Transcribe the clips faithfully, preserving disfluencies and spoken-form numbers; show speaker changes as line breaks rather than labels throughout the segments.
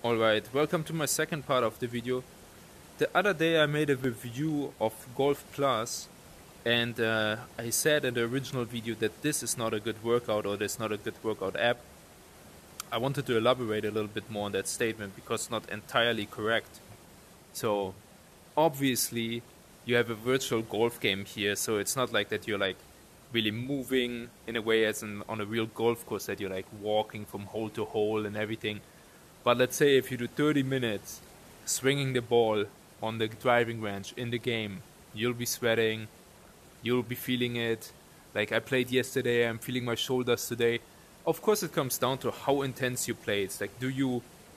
Alright, welcome to my second part of the video. The other day I made a review of Golf Plus, and uh, I said in the original video that this is not a good workout, or this is not a good workout app. I wanted to elaborate a little bit more on that statement because it's not entirely correct. So obviously you have a virtual golf game here, so it's not like that you're like really moving in a way as in on a real golf course, that you're like walking from hole to hole and everything. But let's say if you do thirty minutes swinging the ball on the driving range in the game, you'll be sweating, you'll be feeling it. Like I played yesterday, I'm feeling my shoulders today. Of course it comes down to how intense you play. It's like, do you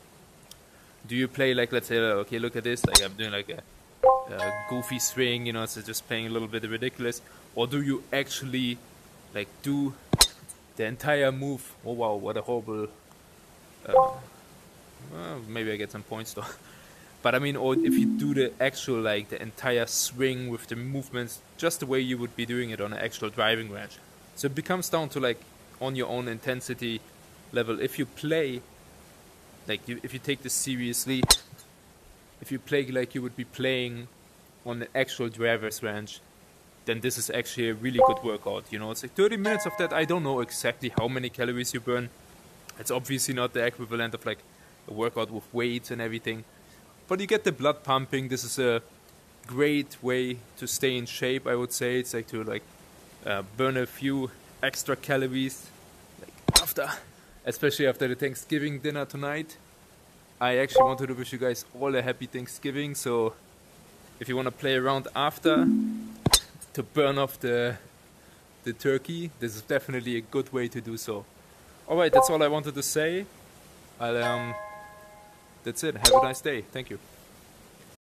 do you play like, let's say, okay, look at this, like I'm doing like a, a goofy swing, you know, so just playing a little bit ridiculous, or do you actually like do the entire move? Oh wow, what a horrible uh, well, maybe I get some points though. But I mean, or if you do the actual, like, the entire swing with the movements, just the way you would be doing it on an actual driving range. So it becomes down to, like, on your own intensity level. If you play, like, you, if you take this seriously, if you play like you would be playing on an actual driver's range, then this is actually a really good workout, you know. It's like thirty minutes of that. I don't know exactly how many calories you burn. It's obviously not the equivalent of, like, a workout with weights and everything, but you get the blood pumping. This is a great way to stay in shape, I would say. It's like to like uh, burn a few extra calories, like after, especially after the Thanksgiving dinner tonight. I actually wanted to wish you guys all a happy Thanksgiving, so if you want to play around after to burn off the the turkey, this is definitely a good way to do so. Alright, that's all I wanted to say. I'll um That's it. Have a nice day. Thank you.